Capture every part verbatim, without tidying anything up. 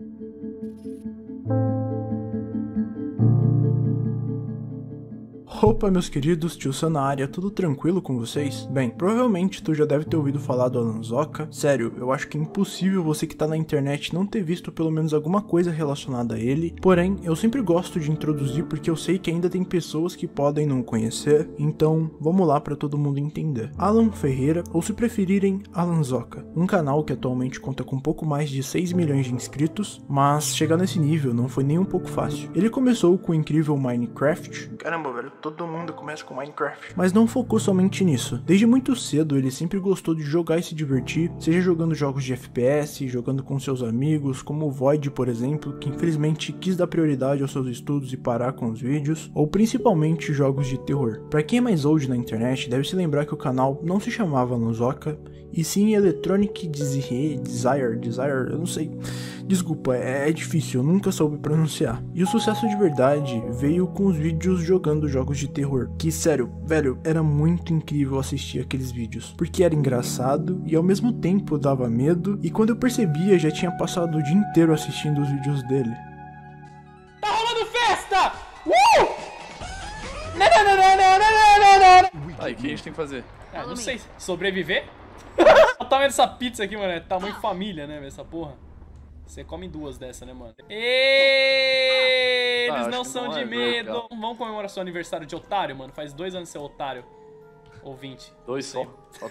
Opa, meus queridos, tio Sam na área, tudo tranquilo com vocês? Bem, provavelmente tu já deve ter ouvido falar do Alan Zoka. Sério, eu acho que é impossível você que tá na internet não ter visto pelo menos alguma coisa relacionada a ele. Porém, eu sempre gosto de introduzir porque eu sei que ainda tem pessoas que podem não conhecer, então vamos lá pra todo mundo entender. Alan Ferreira, ou se preferirem, Alan Zoka, um canal que atualmente conta com pouco mais de seis milhões de inscritos, mas chegar nesse nível não foi nem um pouco fácil. Ele começou com o incrível Minecraft. Caramba, velho, todo mundo começa com Minecraft. Mas não focou somente nisso. Desde muito cedo ele sempre gostou de jogar e se divertir, seja jogando jogos de F P S, jogando com seus amigos, como o Void, por exemplo, que infelizmente quis dar prioridade aos seus estudos e parar com os vídeos, ou principalmente jogos de terror. Pra quem é mais old na internet, deve se lembrar que o canal não se chamava Alan Zoka, e sim Electronic Desire, Desire, Desire, eu não sei. Desculpa, é, é difícil, eu nunca soube pronunciar. E o sucesso de verdade veio com os vídeos jogando jogos de terror, que sério, velho, era muito incrível assistir aqueles vídeos, porque era engraçado e ao mesmo tempo dava medo, e quando eu percebia já tinha passado o dia inteiro assistindo os vídeos dele. Tá rolando festa! Uh! Não, não, não, não, não, não, não, não. Aí, o que a gente tem que fazer? Ah, não sei, sobreviver? Olha o tamanho dessa pizza aqui, mano, é tamanho família, né, essa porra. Você come duas dessa, né, mano? Eee, tá, eles não que são não de é medo. legal. Vamos comemorar seu aniversário de otário, mano. Faz dois anos seu otário. Ou vinte. Dois só. Só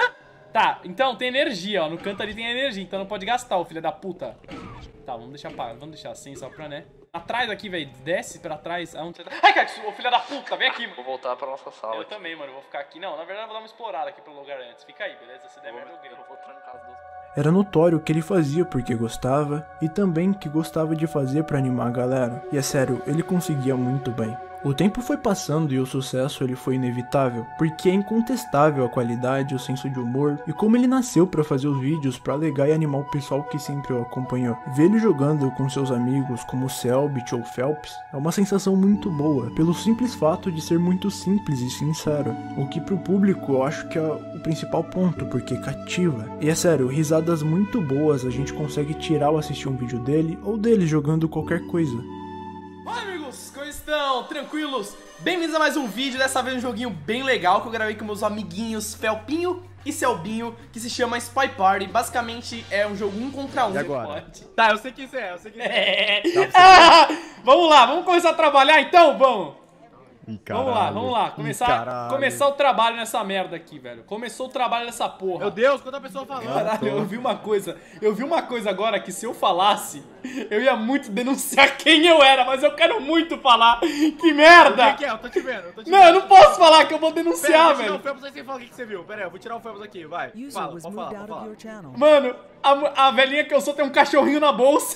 Tá, então tem energia, ó. No canto ali tem energia, então não pode gastar, ô filho da puta. Tá, vamos deixar vamos deixar assim, só pra, né? Atrás aqui, velho. Desce pra trás. Aonde você tá? Ai, cara, ô filho da puta, vem aqui, mano. Vou voltar pra nossa sala. Eu aqui. também, mano. Vou ficar aqui. Não, na verdade eu vou dar uma explorada aqui pelo lugar antes. Fica aí, beleza? Se der merda, eu grito. Eu vou trancar as duas. Era notório que ele fazia porque gostava, e também que gostava de fazer pra animar a galera. E é sério, ele conseguia muito bem. O tempo foi passando e o sucesso ele foi inevitável, porque é incontestável a qualidade, o senso de humor e como ele nasceu pra fazer os vídeos pra alegar e animar o pessoal que sempre o acompanhou. Ver ele jogando com seus amigos como Selbit ou Phelps é uma sensação muito boa, pelo simples fato de ser muito simples e sincero, o que pro público eu acho que é o principal ponto, porque cativa. E é sério, risadas muito boas a gente consegue tirar ao assistir um vídeo dele ou dele jogando qualquer coisa. Olá, amigos, como estão? Tranquilos? Bem-vindos a mais um vídeo, dessa vez um joguinho bem legal que eu gravei com meus amiguinhos Felpinho e Selbinho, que se chama Spy Party. Basicamente é um jogo um contra um. E agora? Pode. Tá, eu sei que isso é, eu sei que isso é. É. Ah, vamos lá, vamos começar a trabalhar então? Vamos! Ih, Vamos lá, vamos lá, começar, caralho. começar o trabalho nessa merda aqui, velho. Começou o trabalho nessa porra. Meu Deus, quanta pessoa falando. Caralho, eu vi uma coisa, eu vi uma coisa agora que se eu falasse, eu ia muito denunciar quem eu era, mas eu quero muito falar. Que merda! O que que é? Eu tô te vendo, eu tô te Não, vendo. eu não posso falar que eu vou Pera, denunciar, eu vou tirar velho. o Felps aí sem falar o que que você viu. Pera aí, eu vou tirar o Felps aqui, vai. Fala, pode falar, pode falar. Mano, a, a velhinha que eu sou tem um cachorrinho na bolsa.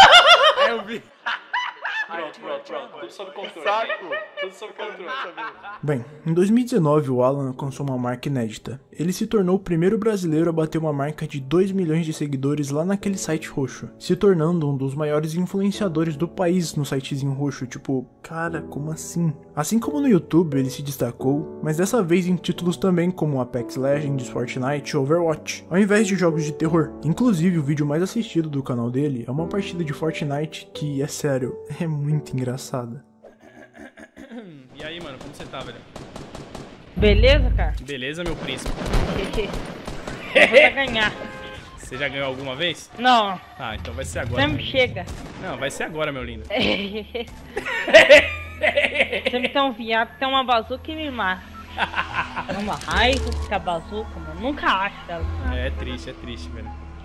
É, eu vi. Pronto, pronto, pronto. Tudo sob controle. Saco. Tudo sob controle. Bem, em dois mil e dezenove o Alan alcançou uma marca inédita. Ele se tornou o primeiro brasileiro a bater uma marca de dois milhões de seguidores lá naquele site roxo, se tornando um dos maiores influenciadores do país no sitezinho roxo, tipo, cara, como assim? Assim como no YouTube ele se destacou, mas dessa vez em títulos também como Apex Legends, Fortnite e Overwatch, ao invés de jogos de terror. Inclusive o vídeo mais assistido do canal dele é uma partida de Fortnite que, é sério, é muito engraçada. E aí, mano, como você tá, velho? Beleza, cara? Beleza, meu príncipe? Eu vou ganhar. Você já ganhou alguma vez? Não, Ah, então vai ser agora. sempre meu lindo. chega. Não, vai ser agora, meu lindo. Sempre tem um viado, tem uma bazuca e me mata. É uma raiva que a bazuca, mano. Nunca acho ela. É, é triste, é triste, velho.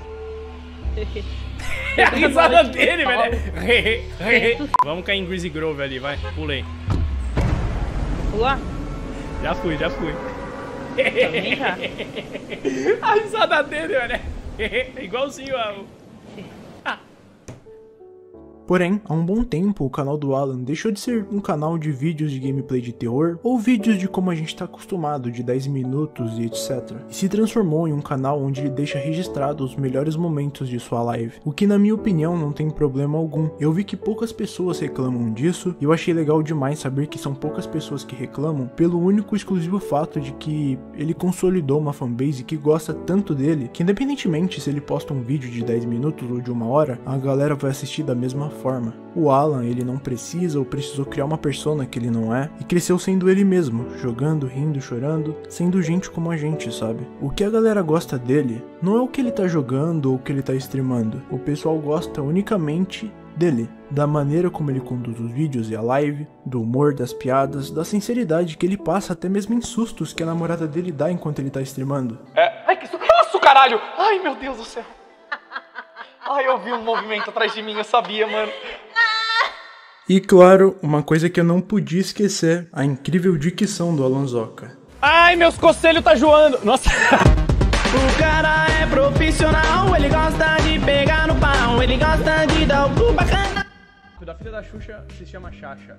É a risada dele, velho. Vamos cair em Greasy Grove ali, vai. Pulei. Pula? Já fui, já fui. Também já. A risada dele, velho. É igualzinho a... Porém, há um bom tempo o canal do Alan deixou de ser um canal de vídeos de gameplay de terror ou vídeos de como a gente está acostumado, de dez minutos e etcétera. E se transformou em um canal onde ele deixa registrado os melhores momentos de sua live, o que na minha opinião não tem problema algum. Eu vi que poucas pessoas reclamam disso e eu achei legal demais saber que são poucas pessoas que reclamam pelo único e exclusivo fato de que ele consolidou uma fanbase que gosta tanto dele que independentemente se ele posta um vídeo de dez minutos ou de uma hora, a galera vai assistir da mesma forma. O Alan, ele não precisa ou precisou criar uma persona que ele não é e cresceu sendo ele mesmo, jogando, rindo, chorando, sendo gente como a gente, sabe? O que a galera gosta dele não é o que ele tá jogando ou o que ele tá streamando. O pessoal gosta unicamente dele, da maneira como ele conduz os vídeos e a live, do humor, das piadas, da sinceridade que ele passa até mesmo em sustos que a namorada dele dá enquanto ele tá streamando. É, ai que susto, caralho! Ai meu Deus do céu! Ai, eu vi um movimento atrás de mim, eu sabia, mano. E claro, uma coisa que eu não podia esquecer, a incrível dicção do Alanzoca. Ai, meus conselhos tá joando. Nossa. O cara é profissional, ele gosta de pegar no pau, ele gosta de dar o cu bacana. Da filha da Xuxa se chama Xaxa.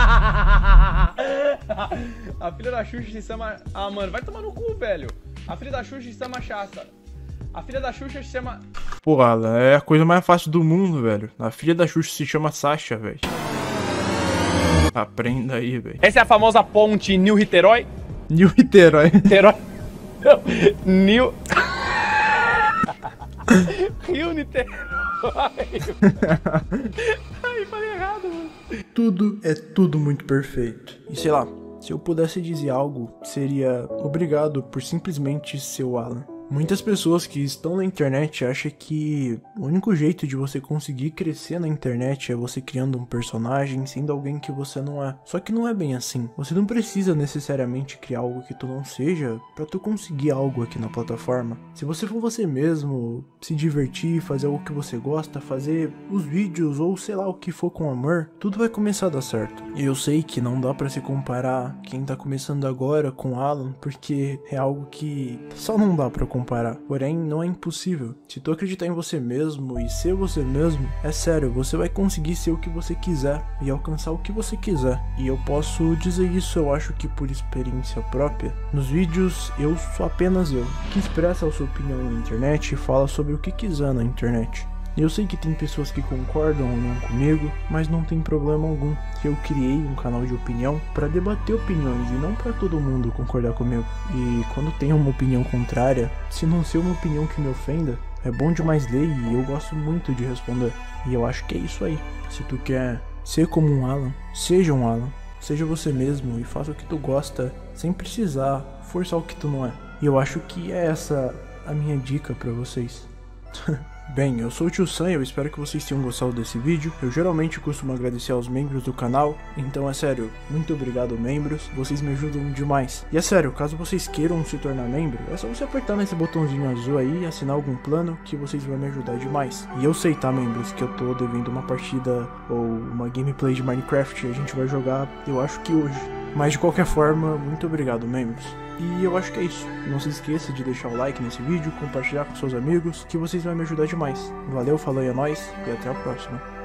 A filha da Xuxa se chama... Ah, mano, vai tomar no cu, velho. A filha da Xuxa se chama Xaça. A filha da Xuxa se chama... Pô, Alan, é a coisa mais fácil do mundo, velho. A filha da Xuxa se chama Sasha, velho. Aprenda aí, velho. Essa é a famosa ponte Nil-Riterói? Nil-Riterói. Niterói. Nil... Rio-Niterói. Ai, falei errado, mano. Tudo é tudo muito perfeito. E sei lá, se eu pudesse dizer algo, seria obrigado por simplesmente ser o Alan. Muitas pessoas que estão na internet acham que o único jeito de você conseguir crescer na internet é você criando um personagem sendo alguém que você não é. Só que não é bem assim. Você não precisa necessariamente criar algo que tu não seja pra tu conseguir algo aqui na plataforma. Se você for você mesmo, se divertir, fazer algo que você gosta, fazer os vídeos ou sei lá o que for com amor, tudo vai começar a dar certo. E eu sei que não dá pra se comparar quem tá começando agora com o Alan, porque é algo que só não dá pra comparar. comparar, porém não é impossível. Se tu acreditar em você mesmo e ser você mesmo, é sério, você vai conseguir ser o que você quiser e alcançar o que você quiser. E eu posso dizer isso, eu acho que por experiência própria. Nos vídeos eu sou apenas eu, que expressa a sua opinião na internet e fala sobre o que quiser na internet. Eu sei que tem pessoas que concordam ou não comigo, mas não tem problema algum. Eu criei um canal de opinião para debater opiniões e não para todo mundo concordar comigo. E quando tem uma opinião contrária, se não ser uma opinião que me ofenda, é bom demais ler e eu gosto muito de responder. E eu acho que é isso aí. Se tu quer ser como um Alan, seja um Alan. Seja você mesmo e faça o que tu gosta sem precisar forçar o que tu não é. E eu acho que é essa a minha dica para vocês. Bem, eu sou o Tio Sam e eu espero que vocês tenham gostado desse vídeo. Eu geralmente costumo agradecer aos membros do canal, então é sério, muito obrigado membros, vocês me ajudam demais. E é sério, caso vocês queiram se tornar membro, é só você apertar nesse botãozinho azul aí e assinar algum plano que vocês vão me ajudar demais. E eu sei, tá membros, que eu tô devendo uma partida ou uma gameplay de Minecraft e a gente vai jogar, eu acho que hoje. Mas de qualquer forma, muito obrigado membros. E eu acho que é isso. Não se esqueça de deixar o like nesse vídeo, compartilhar com seus amigos, que vocês vão me ajudar demais. Valeu, falou e é nóis, e até a próxima.